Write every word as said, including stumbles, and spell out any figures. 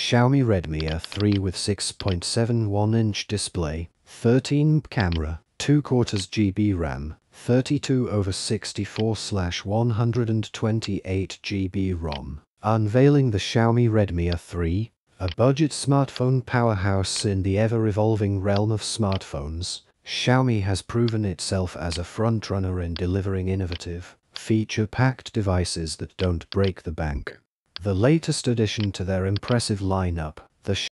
Xiaomi Redmi A three with six point seven one inch display, thirteen camera, two quarters G B RAM, thirty-two over sixty-four slash one hundred twenty-eight G B ROM. Unveiling the Xiaomi Redmi A three, a budget smartphone powerhouse in the ever-evolving realm of smartphones. Xiaomi has proven itself as a frontrunner in delivering innovative, feature-packed devices that don't break the bank. The latest addition to their impressive lineup, the